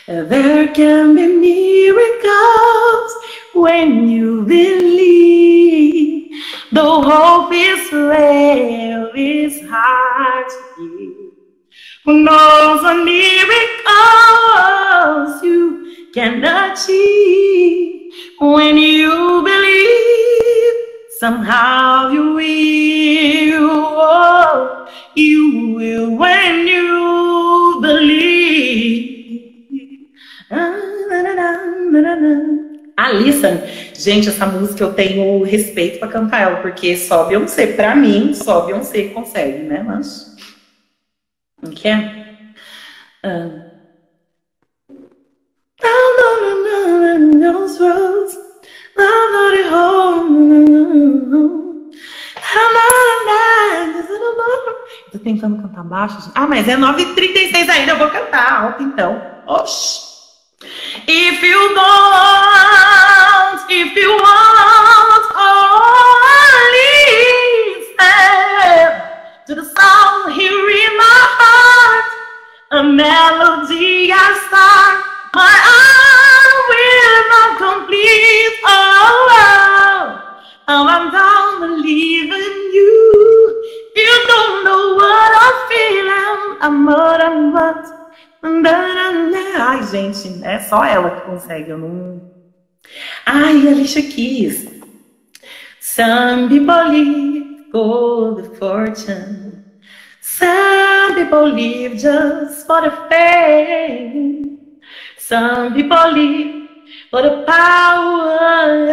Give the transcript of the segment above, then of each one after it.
There can be miracles when you believe. Though hope is frail, it's hard to give. Who knows what miracles you can achieve when you believe? Somehow you will. Oh, you will when you believe. A Listen, gente, essa música eu tenho respeito pra cantar ela, porque só Beyoncé, pra mim, só Beyoncé consegue, né? Mas não quer? Tô tentando cantar baixo, gente. Ah, mas é 9h36 ainda, eu vou cantar alto então. Oxi. If you want, only listen to the song here in my heart, a melody I start, my heart will not complete. I'm down believing you. You don't know what I'm feeling. I'm more than what. Ai, gente, é só ela que consegue, eu não... Ai, Alicia Keys. Some people live for the fortune. Some people live just for the fame. Some people live for the power.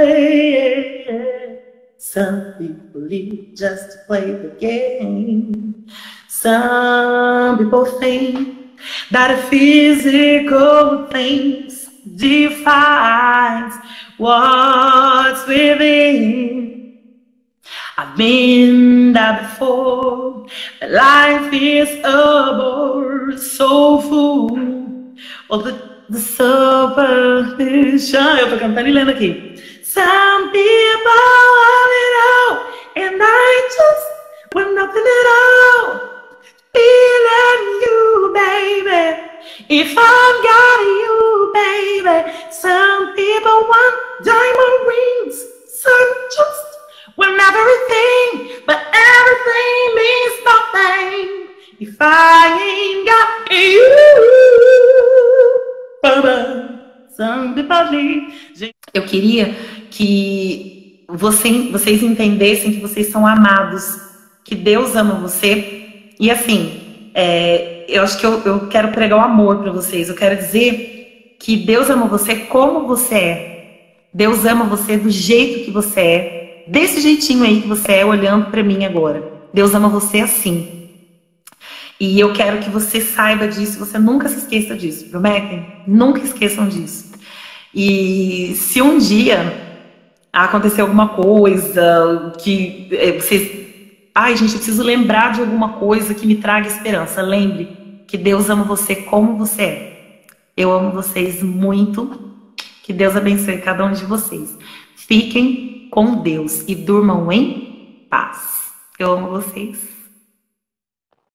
Some people live just to play the game. Some people think that physical things defines what's within. I've been there before, but life is a bore so full of the superstition. Eu tô cantando e lendo aqui. Some people have it all, and I just want nothing at all. Feeling you, baby. If I've got you, baby. Some people want diamond rings. Some just want everything, but everything means nothing if I ain't got you. Some people need. Eu queria que vocês entendessem que vocês são amados, que Deus ama você. E assim, eu acho que eu quero pregar o amor para vocês. Eu quero dizer que Deus ama você como você é. Deus ama você do jeito que você é. Desse jeitinho aí que você é, olhando para mim agora. Deus ama você assim. E eu quero que você saiba disso. Você nunca se esqueça disso. Prometem? Nunca esqueçam disso. E se um dia acontecer alguma coisa que vocês... Ai, gente, eu preciso lembrar de alguma coisa que me traga esperança. Lembre que Deus ama você como você é. Eu amo vocês muito. Que Deus abençoe cada um de vocês. Fiquem com Deus e durmam em paz. Eu amo vocês.